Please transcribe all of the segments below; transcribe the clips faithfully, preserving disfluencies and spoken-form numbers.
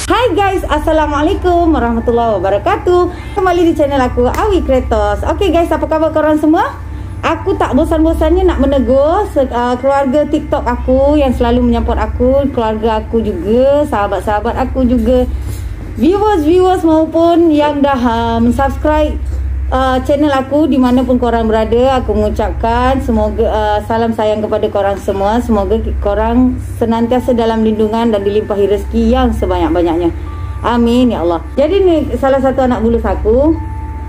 Hai guys, Assalamualaikum warahmatullahi wabarakatuh. Kembali di channel aku, Awi Kretos. Oke guys, apa khabar korang semua? Aku tak bosan-bosannya nak menegur uh, keluarga TikTok aku yang selalu menyambut aku, keluarga aku juga, sahabat-sahabat aku juga, viewers-viewers maupun yang dah uh, subscribe uh, channel aku dimanapun korang berada. Aku mengucapkan semoga uh, salam sayang kepada korang semua. Semoga korang senantiasa dalam lindungan dan dilimpahi rezeki yang sebanyak-banyaknya. Amin ya Allah. Jadi ni salah satu anak bulus aku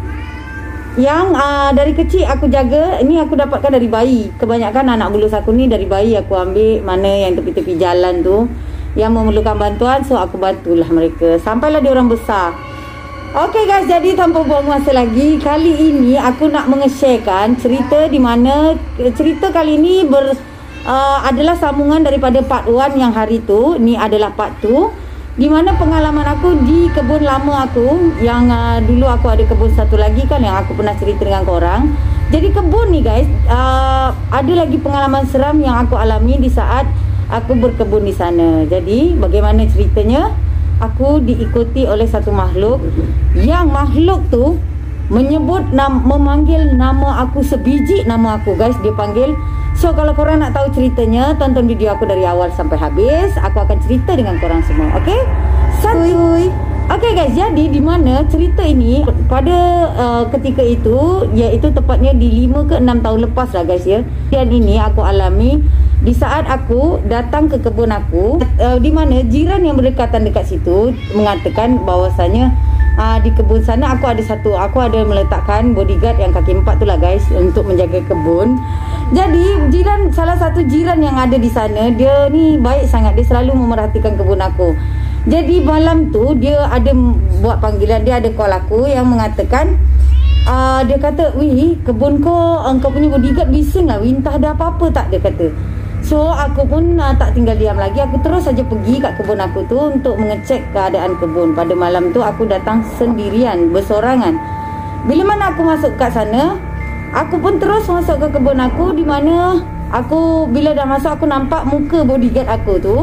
yang uh, dari kecil aku jaga. Ini aku dapatkan dari bayi. Kebanyakan anak bulus aku ni dari bayi aku ambil, mana yang tepi-tepi jalan tu yang memerlukan bantuan, so aku bantulah mereka sampailah dia orang besar. Okey guys, jadi tanpa buang masa lagi, kali ini aku nak mengesharekan cerita di mana cerita kali ini ber uh, adalah sambungan daripada part one yang hari tu. Ni adalah part two di mana pengalaman aku di kebun lama aku yang uh, dulu aku ada kebun satu lagi kan yang aku pernah cerita dengan korang. Jadi kebun ni guys, uh, ada lagi pengalaman seram yang aku alami di saat aku berkebun di sana. Jadi bagaimana ceritanya? Aku diikuti oleh satu makhluk yang makhluk tu menyebut nam, memanggil nama aku, sebiji nama aku guys, dia panggil. So kalau korang nak tahu ceritanya, tonton video aku dari awal sampai habis. Aku akan cerita dengan korang semua. Okey? Satu. Okey guys, jadi di mana cerita ini pada uh, ketika itu, iaitu tepatnya di lima ke enam tahun lepas lah guys ya. Dan ini aku alami di saat aku datang ke kebun aku, uh, di mana jiran yang berdekatan dekat situ mengatakan bahawasanya uh, di kebun sana aku ada satu, aku ada meletakkan bodyguard yang kaki empat tu lah guys, untuk menjaga kebun. Jadi jiran, salah satu jiran yang ada di sana, dia ni baik sangat, dia selalu memerhatikan kebun aku. Jadi malam tu dia ada buat panggilan, dia ada call aku yang mengatakan uh, dia kata, "Wih, kebun kau, engkau punya bodyguard bising lah, entah ada apa-apa tak?" dia kata. So aku pun uh, tak tinggal diam lagi. Aku terus saja pergi kat kebun aku tu untuk mengecek keadaan kebun. Pada malam tu aku datang sendirian, bersorangan. Bila mana aku masuk kat sana, aku pun terus masuk ke kebun aku, di mana aku bila dah masuk aku nampak muka bodyguard aku tu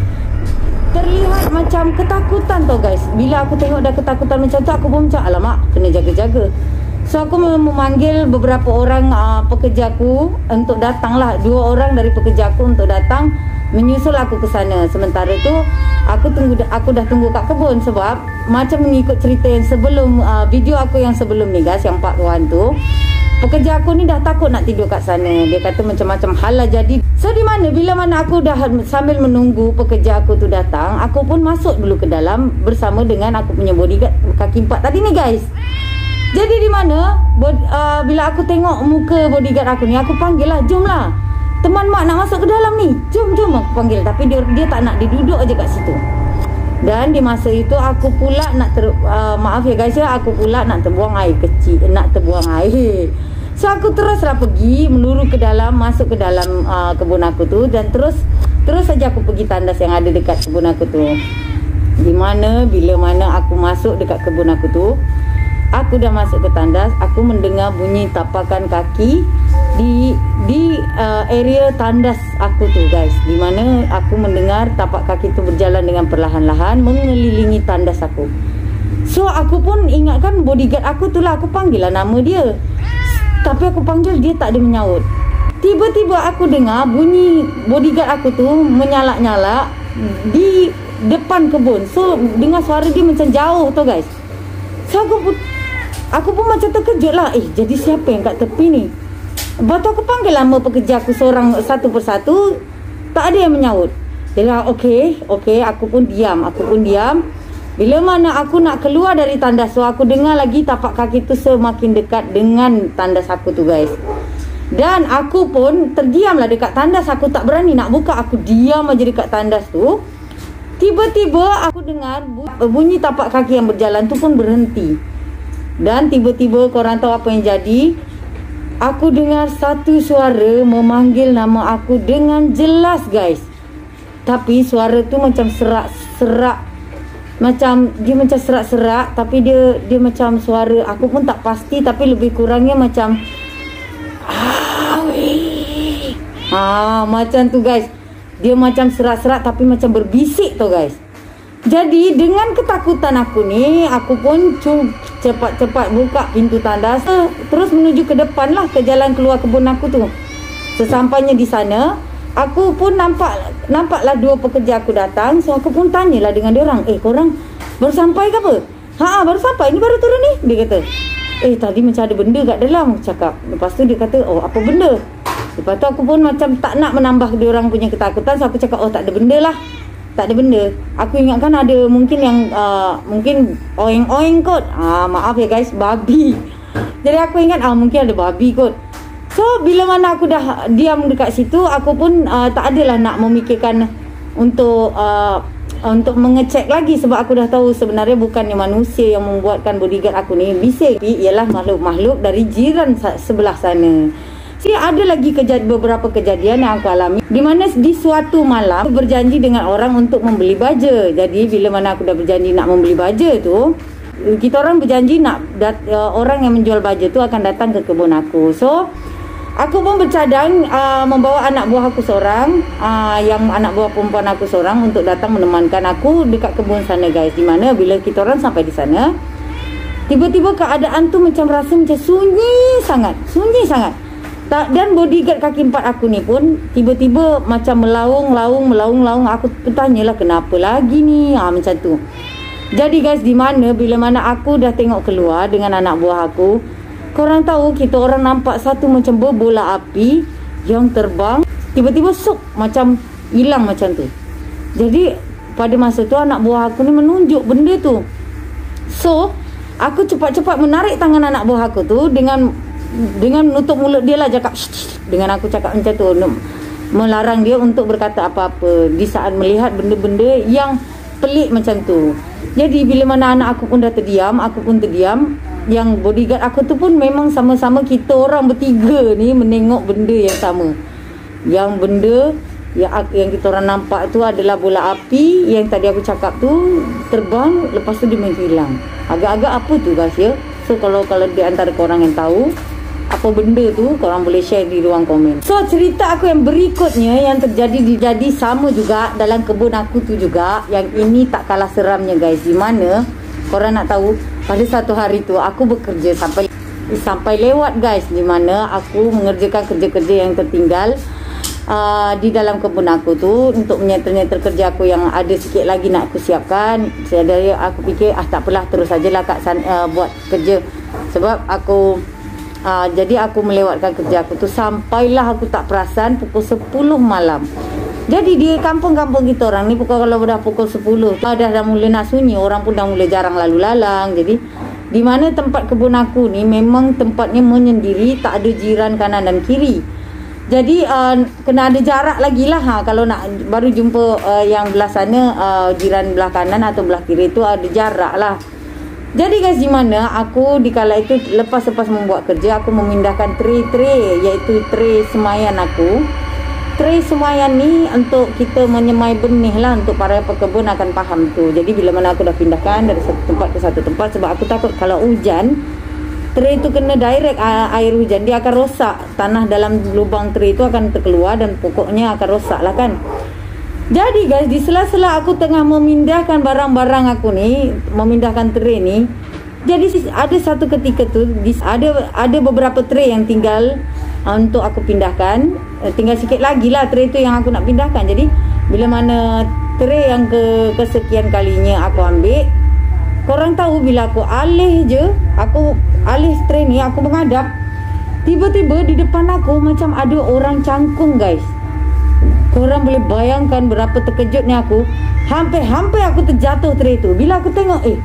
terlihat macam ketakutan tau guys. Bila aku tengok dah ketakutan macam tu, aku pun macam alamak, kena jaga-jaga. So aku memanggil beberapa orang uh, pekerjaku untuk datanglah, dua orang dari pekerjaku untuk datang menyusul aku ke sana. Sementara tu aku tunggu, aku dah tunggu kat kebun, sebab macam mengikut cerita yang sebelum, uh, video aku yang sebelum ni guys, yang part one tu, pekerja aku ni dah takut nak tidur kat sana. Dia kata macam-macam hal lah jadi. So di mana bila mana aku dah sambil menunggu pekerja aku tu datang, aku pun masuk dulu ke dalam bersama dengan aku punya bodyguard kaki empat tadi ni guys. Jadi di mana bod, uh, bila aku tengok muka bodyguard aku ni, aku panggil lah, "Jom lah, teman mak nak masuk ke dalam ni, jom jom," aku panggil. Tapi dia dia tak nak, dia duduk aja kat situ. Dan di masa itu aku pula nak ter, uh, maaf ya guys ya, aku pula nak terbuang air kecil, nak terbuang air. So aku teruslah pergi meluru ke dalam, masuk ke dalam uh, kebun aku tu, dan terus terus saja aku pergi tandas yang ada dekat kebun aku tu. Di mana bila mana aku masuk dekat kebun aku tu, aku dah masuk ke tandas, aku mendengar bunyi tapakan kaki di di uh, area tandas aku tu guys. Di mana aku mendengar tapak kaki tu berjalan dengan perlahan-lahan mengelilingi tandas aku. So aku pun ingatkan bodyguard aku tu lah, aku panggil lah nama dia. Tapi aku panggil dia tak ada menyaut. Tiba-tiba aku dengar bunyi bodyguard aku tu menyalak-nyalak di depan kebun. So dengar suara dia macam jauh tu guys. So aku pun Aku pun macam terkejut lah. Eh, jadi siapa yang kat tepi ni? Lepas tu aku panggil nama pekerja aku seorang satu persatu. Tak ada yang menyaut. Dia kata, okey, okey. Aku pun diam, aku pun diam. Bila mana aku nak keluar dari tandas, so aku dengar lagi tapak kaki tu semakin dekat dengan tandas aku tu guys. Dan aku pun terdiam lah dekat tandas. Aku tak berani nak buka. Aku diam aja dekat tandas tu. Tiba-tiba aku dengar bunyi tapak kaki yang berjalan tu pun berhenti. Dan tiba-tiba korang tahu apa yang jadi? Aku dengar satu suara memanggil nama aku dengan jelas guys. Tapi suara tu macam serak-serak, macam dia macam serak-serak, tapi dia dia macam suara aku pun tak pasti, tapi lebih kurangnya macam Awi. Ah, macam tu guys. Dia macam serak-serak tapi macam berbisik tu guys. Jadi dengan ketakutan aku ni, aku pun cepat-cepat buka pintu tandas, terus menuju ke depan lah, ke jalan keluar kebun aku tu. Sesampainya di sana, aku pun nampak nampaklah dua pekerja aku datang. So aku pun tanyalah dengan dia orang, "Eh, korang baru sampai ke apa?" "Ha, baru sampai, ni baru turun ni," dia kata. "Eh, tadi macam ada benda kat dalam," cakap. Lepas tu dia kata, "Oh, apa benda?" Lepas tu aku pun macam tak nak menambah dia orang punya ketakutan. So aku cakap, "Oh, tak ada benda lah. Tak ada benda." Aku ingatkan ada mungkin yang uh, mungkin oeng-oeng kot. Ah, maaf ya guys, babi. Jadi aku ingat ah mungkin ada babi kot. So bila mana aku dah diam dekat situ, aku pun uh, tak adalah nak memikirkan untuk uh, untuk mengecek lagi, sebab aku dah tahu sebenarnya bukannya manusia yang membuatkan bodyguard aku ni bising, ialah makhluk-makhluk dari jiran sebelah sana. Jadi ada lagi kejad- beberapa kejadian yang aku alami, di mana di suatu malam aku berjanji dengan orang untuk membeli baja. Jadi bila mana aku dah berjanji nak membeli baja tu, kita orang berjanji nak dat- uh, orang yang menjual baja tu akan datang ke kebun aku. So aku pun bercadang uh, membawa anak buah aku seorang, uh, yang anak buah perempuan aku seorang, untuk datang menemankan aku dekat kebun sana guys. Di mana bila kita orang sampai di sana, tiba-tiba keadaan tu macam rasa macam sunyi sangat, sunyi sangat. Tak, dan bodyguard kaki empat aku ni pun tiba-tiba macam melaung-laung, melaung-laung. Aku bertanyalah kenapa lagi ni, ha, macam tu. Jadi guys, di mana bila mana aku dah tengok keluar dengan anak buah aku, korang tahu kita orang nampak satu macam berbola api yang terbang, tiba-tiba sup macam hilang macam tu. Jadi pada masa tu anak buah aku ni menunjuk benda tu. So aku cepat-cepat menarik tangan anak buah aku tu dengan dengan menutup mulut dia lah, cakap shh, shh, dengan aku cakap macam tu, melarang dia untuk berkata apa-apa di saat melihat benda-benda yang pelik macam tu. Jadi bila mana anak aku pun dah terdiam, aku pun terdiam. Yang bodyguard aku tu pun memang sama-sama kita orang bertiga ni menengok benda yang sama. Yang benda yang, yang kita orang nampak tu adalah bola api yang tadi aku cakap tu terbang, lepas tu dia menghilang. Agak-agak apa tu guys ya? So kalau kalau di antara korang yang tahu apa benda tu, korang boleh share di ruang komen. So cerita aku yang berikutnya yang terjadi jadi sama juga dalam kebun aku tu juga. Yang ini tak kalah seramnya guys. Di mana korang nak tahu, pada satu hari tu aku bekerja sampai sampai lewat guys, di mana aku mengerjakan kerja-kerja yang tertinggal uh, di dalam kebun aku tu untuk menyettle-nyettle kerja aku yang ada sikit lagi nak aku siapkan. Jadi aku fikir ah tak apalah, terus sajalah kat sana uh, buat kerja. Sebab aku Uh, jadi aku melewatkan kerja aku tu sampailah aku tak perasan pukul sepuluh malam. Jadi di kampung-kampung kita orang ni pukul kalau dah pukul sepuluh dah dah mula nak sunyi, orang pun dah mula jarang lalu lalang. Jadi di mana tempat kebun aku ni memang tempatnya menyendiri, tak ada jiran kanan dan kiri. Jadi uh, kena ada jarak lagi lah ha, kalau nak baru jumpa uh, yang belah sana, uh, jiran belah kanan atau belah kiri tu ada jarak lah. Jadi guys, di mana aku di kala itu lepas-lepas membuat kerja, aku memindahkan tray-tray, iaitu tray semayan aku. Tray semayan ni untuk kita menyemai benih lah, untuk para pekebun akan faham tu. Jadi bila mana aku dah pindahkan dari satu tempat ke satu tempat, sebab aku takut kalau hujan, tray tu kena direct air hujan, dia akan rosak. Tanah dalam lubang tray tu akan terkeluar dan pokoknya akan rosak lah kan. Jadi guys, di sela-sela aku tengah memindahkan barang-barang aku ni, memindahkan tray ni, jadi ada satu ketika tu ada ada beberapa tray yang tinggal uh, untuk aku pindahkan. uh, Tinggal sikit lagi lah tray tu yang aku nak pindahkan. Jadi bila mana tray yang ke kesekian kalinya aku ambil, korang tahu bila aku alih je, aku alih tray ni, aku menghadap, tiba-tiba di depan aku macam ada orang cangkung guys. Korang boleh bayangkan berapa terkejutnya aku. Hampir-hampir aku terjatuh tray tu. Bila aku tengok eh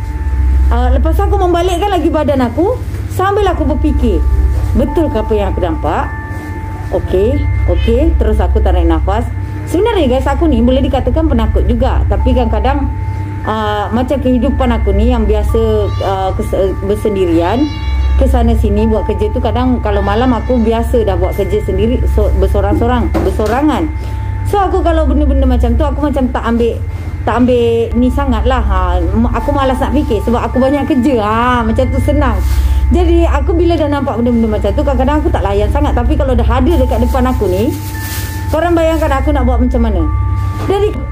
uh, lepas aku membalikkan lagi badan aku, sambil aku berfikir, betul ke apa yang aku nampak? Okey, okey. Terus aku tarik nafas. Sebenarnya guys, aku ni boleh dikatakan penakut juga. Tapi kadang-kadang uh, macam kehidupan aku ni yang biasa uh, bersendirian, ke sana sini buat kerja tu, kadang kalau malam aku biasa dah buat kerja sendiri, so, bersorang-sorang, bersorangan. So aku kalau benda-benda macam tu, aku macam tak ambil tak ambil ni sangat lah ha. Aku malas nak fikir sebab aku banyak kerja ha. Macam tu senang. Jadi aku bila dah nampak benda-benda macam tu, kadang-kadang aku tak layan sangat. Tapi kalau dah ada dekat depan aku ni, korang bayangkan aku nak buat macam mana. Jadi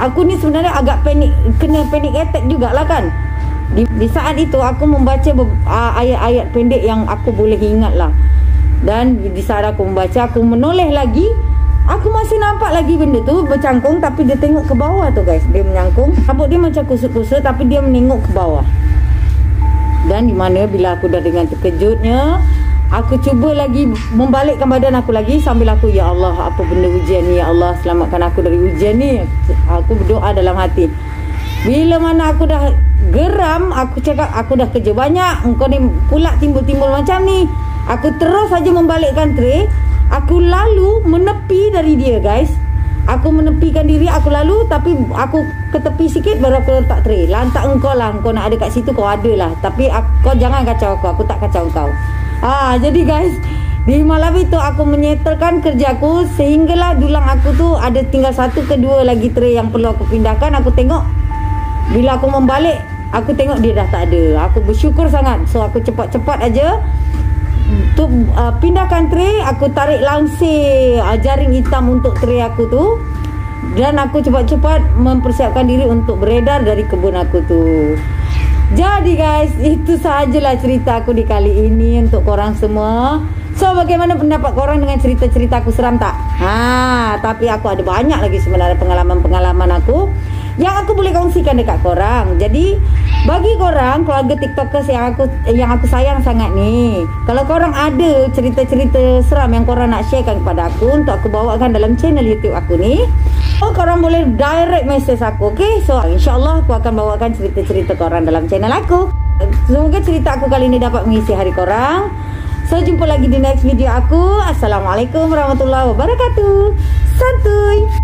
aku ni sebenarnya agak panik, kena panic attack jugalah kan. Di, di saat itu aku membaca uh, ayat-ayat pendek yang aku boleh ingat lah. Dan di saat aku membaca, aku menoleh lagi, aku masih nampak lagi benda tu bercangkung, tapi dia tengok ke bawah tu guys. Dia menyangkung, rambut dia macam kusut-kusut, tapi dia menengok ke bawah. Dan di mana bila aku dah dengan terkejutnya, aku cuba lagi membalikkan badan aku lagi sambil aku, ya Allah, apa benda ujian ni, ya Allah, selamatkan aku dari ujian ni. Aku berdoa dalam hati. Bila mana aku dah geram, aku cakap aku dah kerja banyak, engkau ni pula timbul-timbul macam ni. Aku terus saja membalikkan tray. Aku lalu menepi dari dia guys. Aku menepikan diri, aku lalu, tapi aku ke tepi sikit baru aku letak tray. Lantak engkau lah, engkau nak ada kat situ kau ada lah, tapi aku, kau jangan kacau aku, aku tak kacau engkau. Ah, jadi guys, di malam itu aku menyetelkan kerjaku sehinggalah dulang aku tu ada tinggal satu ke dua lagi tray yang perlu aku pindahkan. Aku tengok, bila aku membalik, aku tengok dia dah tak ada. Aku bersyukur sangat. So aku cepat-cepat aja tu uh, pindahkan tray. Aku tarik langsir uh, jaring hitam untuk tray aku tu, dan aku cepat-cepat mempersiapkan diri untuk beredar dari kebun aku tu. Jadi guys, itu sahajalah cerita aku di kali ini untuk korang semua. So bagaimana pendapat korang dengan cerita-cerita aku? Seram tak? Ha, tapi aku ada banyak lagi sebenarnya pengalaman-pengalaman aku yang aku boleh kongsikan dekat korang. Jadi bagi korang keluarga TikTokers yang aku yang aku sayang sangat ni, kalau korang ada cerita-cerita seram yang korang nak sharekan kepada aku untuk aku bawakan dalam channel YouTube aku ni, oh, korang boleh direct message aku, okay? So insyaAllah aku akan bawakan cerita-cerita korang dalam channel aku. Semoga cerita aku kali ini dapat mengisi hari korang. So jumpa lagi di next video aku. Assalamualaikum warahmatullahi wabarakatuh. Santuy.